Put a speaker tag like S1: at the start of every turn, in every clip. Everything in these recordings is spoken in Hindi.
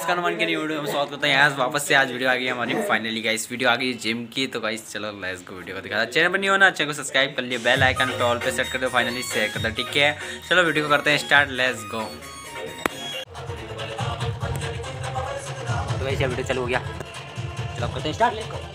S1: गाइस का नुमान के न्यू वीडियो में स्वागत करते हैं। आज वापस से आज वीडियो आ गई हमारी फाइनली गाइस। वीडियो आ गई जिम की। तो गाइस चलो लेट्स गो वीडियो को दिखा। चैनल पर नहीं होना चैनल को सब्सक्राइब कर लिए, बेल आइकन पे ऑल पे सेट कर दो, फाइनली शेयर कर दो, ठीक है। चलो वीडियो को करते हैं स्टार्ट, लेट्स गो। तो गाइस ये वीडियो चालू हो गया, चलो करते हैं स्टार्ट, लेट्स गो।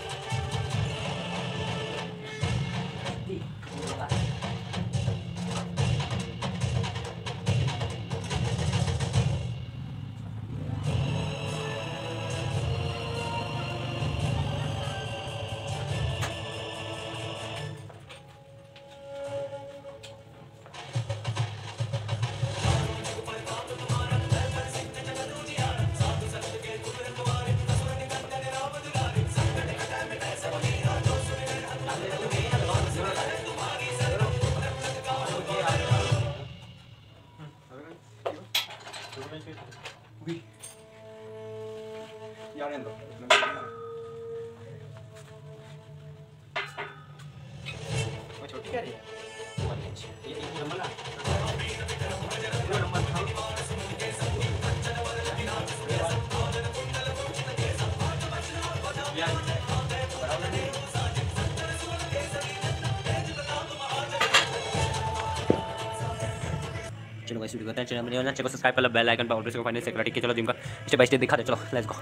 S1: छोटी क्या रही है? चलो गाइस वीडियो करते हैं। चैनल में नहीं होना चैनल को सब्सक्राइब कर लो, बेल आइकन पर ऑल पे फाइनली सेट कर, ठीक है। चलो जिम का स्टेप बाय स्टेप दिखा दे, चलो लेट्स गो।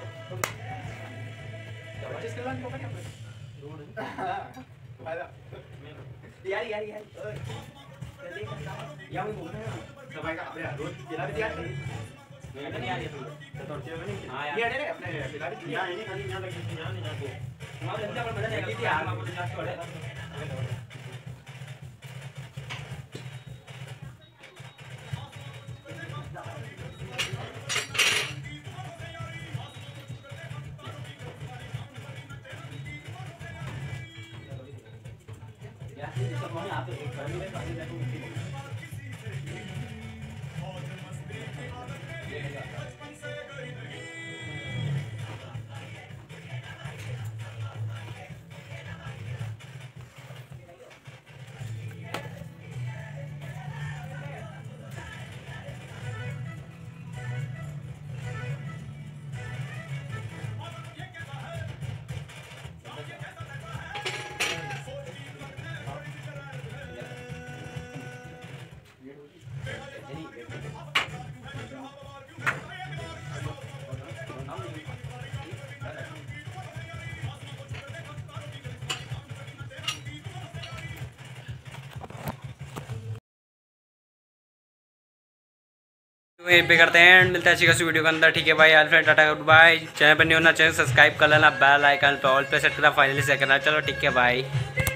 S1: यहीं पे करते हैं, मिलता है अच्छी खासी वीडियो के अंदर, ठीक है भाई। Friend tata good bye. Channel पर नहीं होना चैनल सब्सक्राइब कर लेना, बेल आइकन पे ऑल पे सेट करना, फाइनली सेट करना। चलो ठीक है भाई।